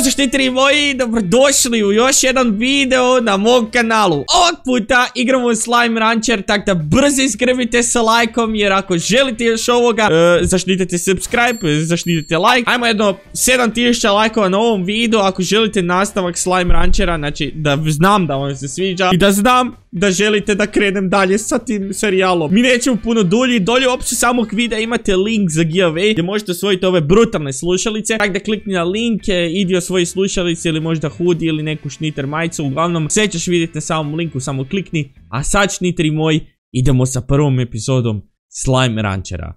zaštitari moji, dobrodošli u još jedan video na mom kanalu. Ovog puta igramo Slime Rancher, tako da brzo iskrvite sa lajkom, jer ako želite još ovoga, zaštitite subscribe, zaštitite like. Ajmo jedno 7000 lajkova na ovom videu, ako želite nastavak Slime Ranchera, znači da znam da vam se sviđa i da znam da želite da krenem dalje sa tim serijalom. Mi nećemo puno dulji, dolje u opisu samog videa imate link za giveaway gdje možete osvojiti ove brutalne slušalice. Tako da klikni na link, idi osvoji slušalice ili možda hoodie ili neku šniter majicu. Uglavnom sve ćeš vidjeti na samom linku, samo klikni. A sad šniteri moji, idemo sa prvom epizodom Slime Ranchera.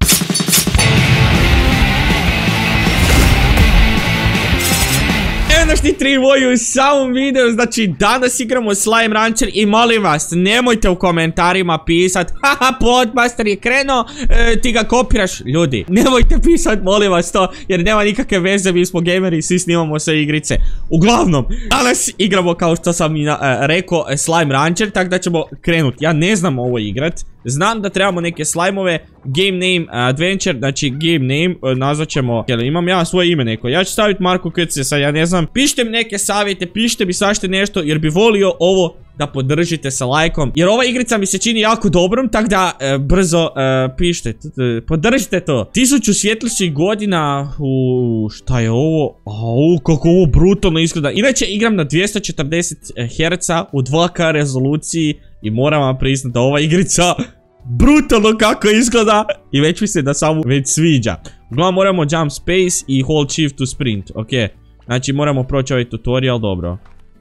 Šniteri moji u samom videu, znači danas igramo Slime Rancher i molim vas, nemojte u komentarima pisat haha, Podmaster je krenuo, ti ga kopiraš. Ljudi, nemojte pisat, molim vas to, jer nema nikakve veze, mi smo gameri i svi snimamo sve igrice. Uglavnom, danas igramo kao što sam i rekao Slime Rancher, tako da ćemo krenuti. Ja ne znam ovo igrat, znam da trebamo neke slajmove. Game name adventure, znači game name nazvat ćemo, imam ja svoje ime neko, ja ću staviti Marko KC, sad ja ne znam. Pišite mi neke savjete, pišite mi svašta nešto, jer bi volio ovo da podržite sa lajkom, jer ova igrica mi se čini jako dobrom, tako da brzo pišite, podržite to. 1000 svjetlosnih godina, šta je ovo? Kako ovo brutalno izgleda. Inače igram na 240 Hz u 2K rezoluciji i moram vam priznati da ova igrica brutalno kako izgleda i već mi se da samo već sviđa. Uglavnom moramo jump space i hold shift to sprint, ok. Znači moramo proći ovaj tutorial, dobro.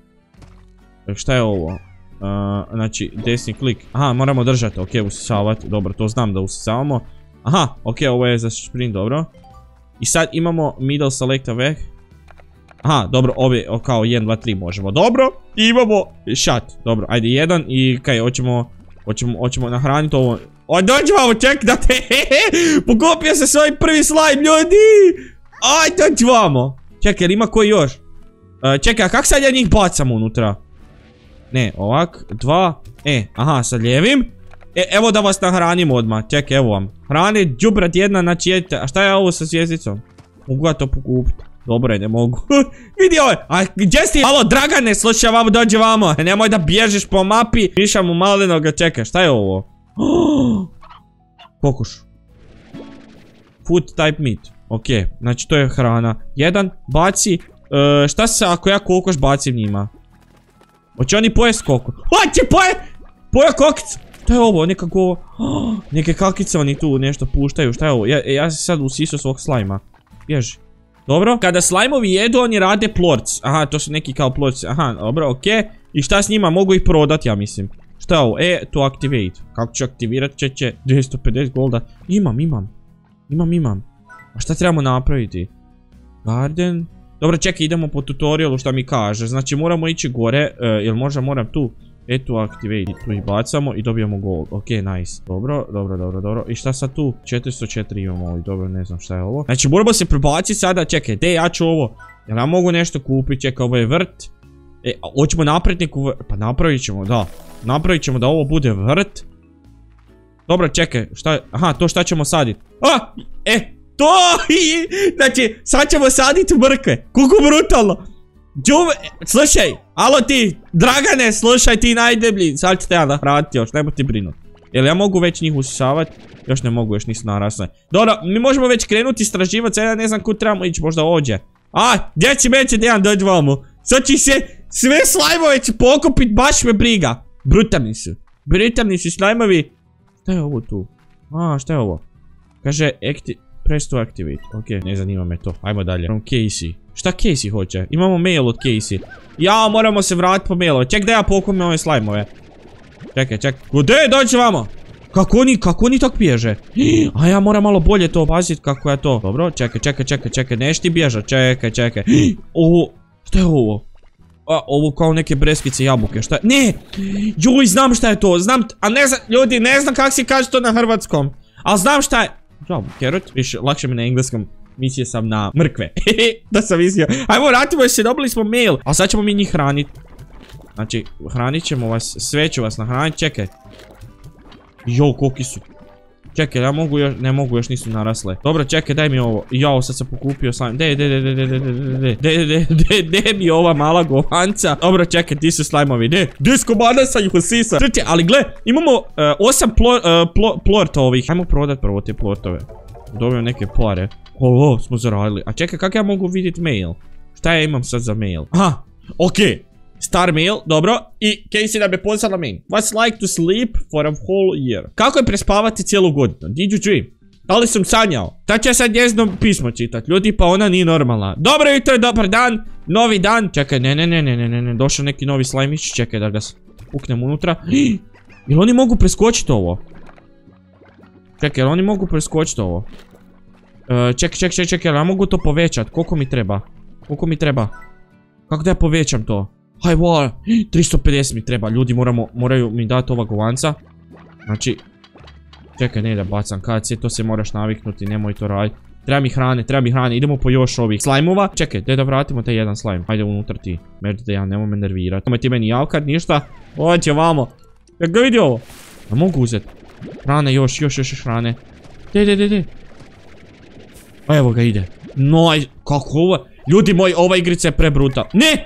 Šta je ovo? Znači desni klik, aha, moramo držati, ok, usisavati, dobro, to znam da usisavamo. Aha, ok, ovo je za sprint, dobro. I sad imamo middle select away. Aha, dobro, ove kao 1, 2, 3 možemo, dobro. I imamo shot, dobro, ajde jedan i kaj, hoćemo nahraniti ovo. Oj, dođi vamo, ček da te, pokupio se svoj prvi slime, ljudi. Aj, dođi vamo. Čekaj, jel ima koji još? Čekaj, a kak sad ja njih bacam unutra? Ne, ovak, 2, aha, sa lijevim. Evo da vas nahranim odmah, čekaj, evo vam. Hrane, džubrat jedna, znači jedite. A šta je ovo sa zvijezdicom? Mogu ja to pokupiti? Dobro je, ne mogu. Vidi ovo, a gdje si? Alo, Dragane, slušaj vamo, dođi vamo. Nemoj da bježiš po mapi. Pišam u malenoga, čekaj, šta je ovo? Kokoš. Food type meat. Ok, znači to je hrana. Jedan, baci. Šta se ako ja kokoš bacim njima? Hoće oni pojest kokoš? Hoće poje kokic! Šta je ovo? Nekako... Neke kakice oni tu nešto puštaju. Šta je ovo? Ja se sad usisao svog slajma. Bježi. Dobro. Kada slajmovi jedu, oni rade plorts. Aha, to su neki kao plorts. Aha, dobro, ok. I šta s njima? Mogu ih prodat, ja mislim. Šta je ovo? To activate. Kako ću aktivirat? Će 250 golda. Imam. A šta trebamo napraviti? Garden. Dobro, čekaj, idemo po tutorialu šta mi kaže. Znači moramo ići gore. Jel možda moram tu? Tu activate. Tu ih bacamo i dobijamo gold. Ok, nice. Dobro. I šta sad tu? 404 imamo ovdje. Dobro, ne znam šta je ovo. Znači moramo se prebaciti sada. Čekaj, ja ću ovo. Jel ja mogu nešto kupiti? Čekaj, ovo je vrt. Hoćemo napraviti neku vrt. Pa napravit ćemo, da. Napravit ćemo da ovo bude vrt. Dobro, čekaj. Šta je? Aha, to šta ćemo saditi? To! Znači, sad ćemo saditi mrkve. Kuku brutalno. Slušaj, alo ti, Dragane, slušaj ti najdeblji. Sad ću te ja nahraniti još, nemoj ti brinuti. Jel ja mogu već njih usisavati? Još ne mogu, još nisu narasle. Dobro, mi možemo već krenuti istraživati, sad ja ne znam kud trebamo ići, možda ovdje. Djeci meće, Dejan, dođi vamo. Sad će se sve slajmove će pokupit, baš me briga. Brutalni su slajmovi. Šta je ovo tu? Šta je ovo? Kaže, press to activate, ok, ne zanima me to, ajmo dalje. From Casey. Šta Casey hoće? Imamo mail od Casey. Ja, moramo se vratiti po mailove. Ček da ja pokupim ove slajmove. Čekaj. Gdje, dođi vamo. Kako oni tak bježe? A ja moram malo bolje to opaziti kako je to. Dobro, čekaj, neš ti bježat, čekaj. Ovo, šta je ovo? Ovo kao neke breskice, jabuke, šta je? Ne! Joj, znam šta je to, a ne znam, ljudi, ne znam kak se kaže to na hrvatskom. Ali znam šta je. Carrot, više, lakše mi na engleskom. Mislio sam na mrkve. Da sam mislio. Ajmo, vratimo se, dobili smo mail. A sad ćemo mi njih hraniti. Znači, hranit ćemo vas, sve ću vas nahraniti, čekaj. Jo, koliki su. Čekaj, ja mogu još, ne mogu, još nisu narasle. Dobro, čekaj, daj mi ovo. Jao, sad sam pokupio slime. De mi ova mala govanca. Dobro, čekaj, ti su slajmovi. De skobana sam ih usisa. Čekaj, ali gle, imamo 8 plorta ovih. Ajmo prodat prvo te plortove. Dobijem neke pare. Ovo smo zaradili. A čekaj, kako ja mogu vidjeti mail? Šta ja imam sad za mail? Aha, okej. Star mail, dobro. I Casey da me poslala mail. What's like to sleep for a whole year? Kako je prespavati cijelu godinu? Did you dream? Da li sam sanjao? Da će sad njezino pismo čitat. Ljudi, pa ona nije normalna. Dobro jutro, dobar dan. Novi dan. Čekaj, ne. Došao neki novi slajmić. Čekaj da ga puknem unutra. Jel oni mogu preskočiti ovo? Čekaj, jel oni mogu preskočiti ovo? Čekaj, jel ja mogu to povećat? Koliko mi treba? Koliko mi treba? Kako da ja povećam to? Haj, 350 mi treba, ljudi moraju mi dati ova govanca. Znači, čekaj, ne da bacam kacije, to se moraš naviknuti, nemoj to raditi. Treba mi hrane, idemo po još ovih slajmova. Čekaj, da vratimo taj jedan slajm, ajde unutar ti. Merdite, ja nemoj me nervirati. Nemoj ti meni javkat, ništa. Oće vamo. Jak ga vidi ovo? Ja mogu uzeti. Hrane, još hrane. De. A evo ga ide. Noj, kako ovo? Ljudi moji, ova igrica je prebrutal. Ne!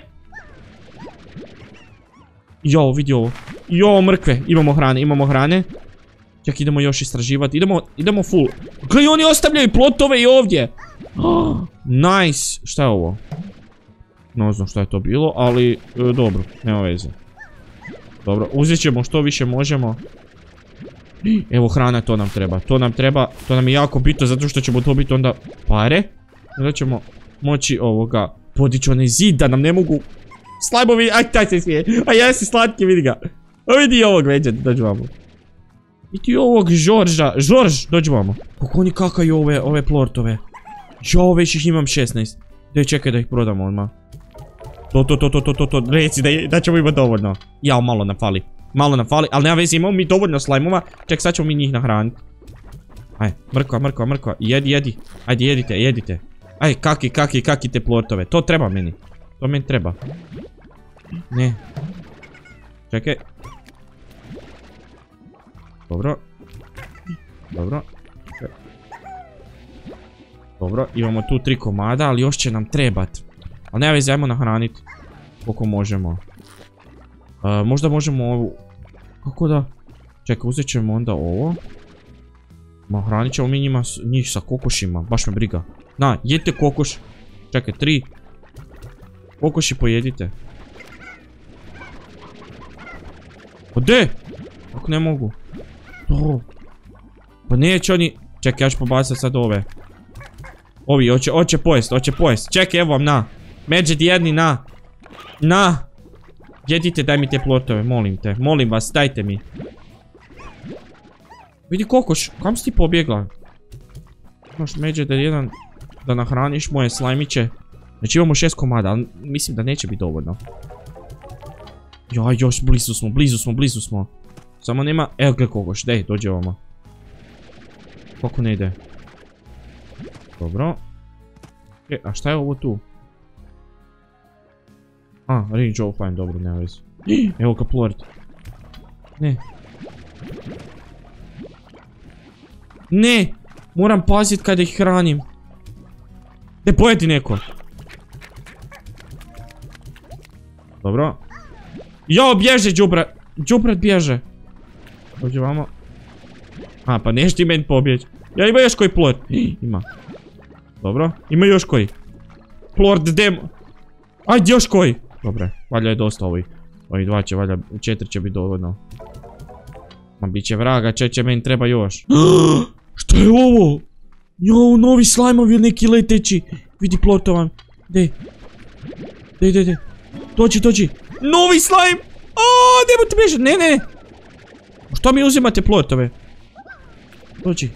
Jo, vidi ovo. Jo, mrkve. Imamo hrane. Čak, idemo još istraživati. Idemo full. Gledaj, oni ostavljaju plotove i ovdje. Nice. Šta je ovo? Ne znam šta je to bilo, ali dobro, nema veze. Dobro, uzet ćemo što više možemo. Evo hrana, to nam treba. To nam je jako bitno, zato što ćemo dobiti onda pare. Onda ćemo moći ovoga podići onaj zid da nam ne mogu slajmovi, aj taj se smije. A ja si slatki, vidi ga. A vidi ovog veđa, dođu vamo. Vidi ovog Žorž, dođu vamo. Kako oni kakaju ove plortove. Jo, već ih imam 16. Daj, čekaj da ih prodamo odmah. To, reci da ćemo imati dovoljno. Jao, malo nam fali, ali nema veze, imamo mi dovoljno slajmova. Ček, sad ćemo mi njih nahraniti. Aj, mrkva, jedi. Ajde, jedite. Aj, kaki te plortove, to treba meni. To meni treba. Ne. Čekaj. Dobro, imamo tu 3 komada, ali još će nam trebat. Ali nema veze, ajmo nahraniti koliko možemo. Možda možemo ovu... Kako da... Čekaj, uzet ćemo onda ovo. Hranit ćemo mi njih sa kokošima, baš me briga. Na, jedite kokoš. Čekaj, 3. Kokoši pojedite. Pa de? Kako ne mogu? Pa neće oni... Čekaj, ja ću pobacati sad ove. Ovi, hoće pojest. Čekaj, evo vam, na. Medžet jedni, na. Jedite, daj mi te plotove, molim vas, dajte mi. Vidi kokoš, kam si ti pobjegla? Imaš medžet jedan da nahraniš moje slajmiće. Znači imamo 6 komada, ali mislim da neće biti dovoljno. Joj, još blizu smo. Samo nema, evo gledaj kokoš, dej, dođe ovamo. Kako ne ide? Dobro. A šta je ovo tu? Range offline, dobro, nema veze. Evo ga plort. Ne! Moram pazit kada ih hranim. Ne pojedi neko. Dobro. Jo, bježe džubrat. Džubrat bježe. Dođe vamo. Pa neš ti meni pobjeći. Ja, ima još koji plort. Ima. Dobro. Ima još koji. Plort demo. Ajde još koji. Dobre. Valjda je dosta ovih. Ovi 2 će, valjda 4 će biti dovoljno. Ma bit će vraga, će meni treba još. Šta je ovo? Jo, novi slajmovi neki leteći. Vidi plortovan. Dej. Dođi. Novi slajm. Nemojte bježati. Ne. Što mi uzimate plortove? Dođi.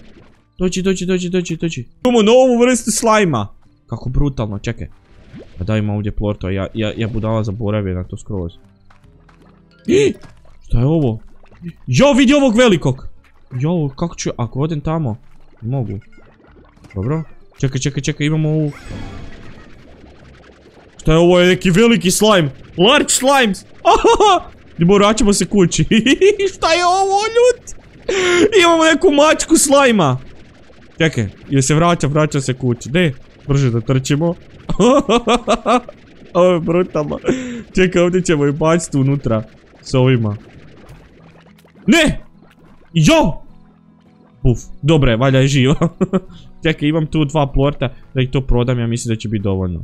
Imamo novu vrstu slajma. Kako brutalno, čekaj. Pa da ima ovdje plortova, ja budala zaboravio na to skroz. Šta je ovo? Jo, vidi ovog velikog. Jo, kako ću, ako odem tamo? Mogu. Dobro. Čekaj, imamo ovu. Šta je ovo, je neki veliki slime. Large slimes. Vraćamo se kući. Šta je ovo, ljud? Imamo neku mačku slajma. Čekaj, joj se vraća se kući. Ne, brže da trčimo. Ovo je brutalno. Čekaj, ovdje ćemo ju baciti unutra. S ovima. Ne! Jo! Uf, dobro je, valjda je živa. Čekaj, imam tu 2 plorta. Da ih to prodam, ja mislim da će biti dovoljno.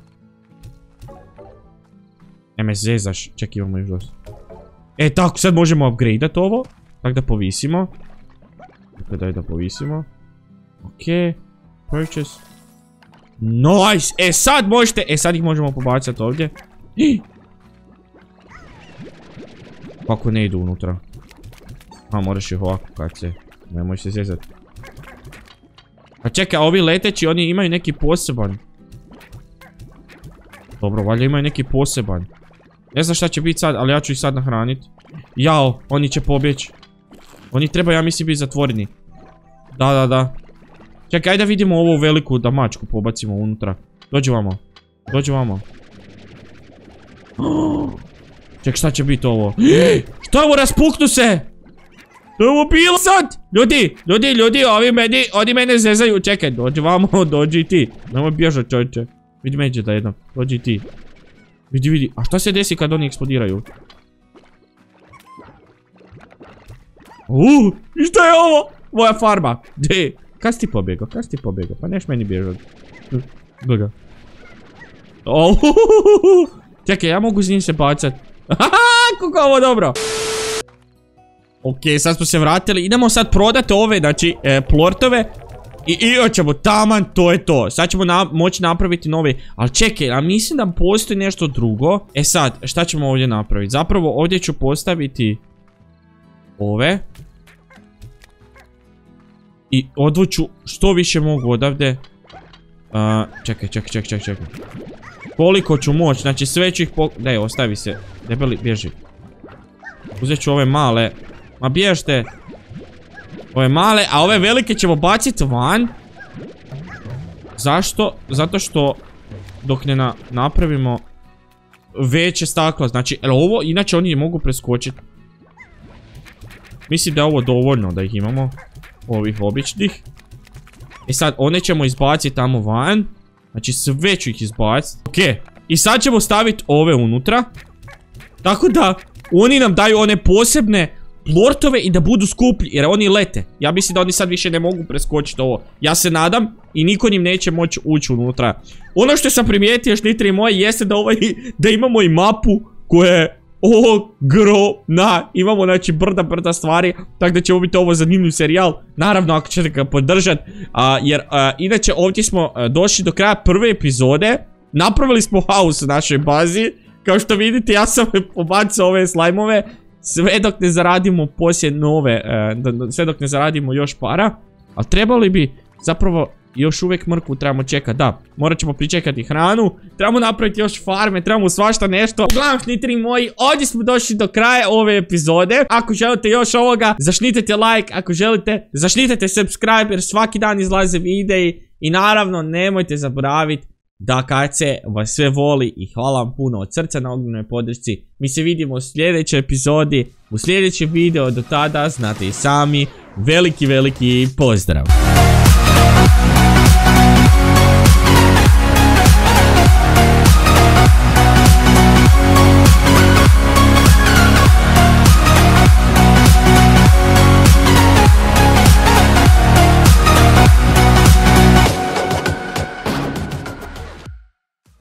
Ne me zezaš. Čekaj, imamo još dosta. E, tako, sad možemo upgradeat ovo. Tako da povisimo. Dakle, daj da povisimo. Ok. Purchase. Nice! E, sad možete... E, sad ih možemo pobacati ovdje. Kako ne idu unutra? A, moraš ih ovako kad se... Nemoj se zezati. A čekaj, ovi leteći, oni imaju neki poseban. Dobro, valjda imaju neki poseban. Ne znam šta će biti sad, ali ja ću ih sad nahranit. Jao, oni će pobjeći. Oni treba, ja mislim, biti zatvoreni. Da. Čekaj, ajde da vidimo ovu veliku damačku pobacimo unutra. Dođi vamo. Čekaj, šta će biti ovo? Šta je ovo, raspuknu se! To je ovo bilo sad! Ljudi, oni mene zezaju. Čekaj, dođi vamo, dođi ti. Nemoj bježat, čovječe. Vidi međe da jednom, dođi ti. Vidi. A šta se desi kad oni eksplodiraju? I šta je ovo? Moja farma. Gdje? Kad si ti pobjegao? Pa neš meni bježat. Gleda. Čekaj, ja mogu s njim se bacat. Kako ovo dobro. Ok, sad smo se vratili. Idemo sad prodati ove, znači, plortove. I hoćemo taman, to je to. Sad ćemo moći napraviti nove. Ali čekaj, a mislim da postoji nešto drugo. E sad, šta ćemo ovdje napraviti? Zapravo ovdje ću postaviti ove. I odvuću što više mogu odavde. Čekaj. Koliko ću moći, znači sve ću ih Daj, ostavi se. Debeli, bježi. Uzet ću ove male. Ma bježte. Ove male, a ove velike ćemo baciti van. Zašto? Zato što dok ne napravimo veće staklo. Znači, ovo, inače oni mogu preskočiti. Mislim da je ovo dovoljno da ih imamo. Ovih običnih. I sad, one ćemo izbaciti tamo van. Znači, sve ću ih izbaciti. Ok, i sad ćemo staviti ove unutra. Tako da, oni nam daju one posebne plortove i da budu skuplji, jer oni lete. Ja mislim da oni sad više ne mogu preskočiti ovo. Ja se nadam i niko njim neće moći ući unutra. Ono što sam primijetio, šnitri moji, jeste da imamo i mapu koja je ogromna. Imamo, znači, brda stvari. Tako da će ovo biti ovo zanimljiv serijal. Naravno, ako ćete ga podržati. Jer, inače, ovdje smo došli do kraja prve epizode. Napravili smo haos u našoj bazi. Kao što vidite, ja sam pobacio ove slajmove. Sve dok ne zaradimo poslije nove, sve dok ne zaradimo još para. Ali trebali bi, zapravo, još uvijek mrkvu trebamo čekati, da. Morat ćemo pričekati hranu, trebamo napraviti još farme, trebamo svašta nešto. Uglavnom, šnitri moji, ovdje smo došli do kraja ove epizode. Ako želite još ovoga, zašnitite like, ako želite, zašnitite subscribe, jer svaki dan izlaze videi. I naravno, nemojte zaboraviti da KC vas sve voli i hvala vam puno od srca na ogromnoj podršci. Mi se vidimo u sljedećoj epizodi, u sljedećem videu. Do tada, znate i sami, veliki pozdrav.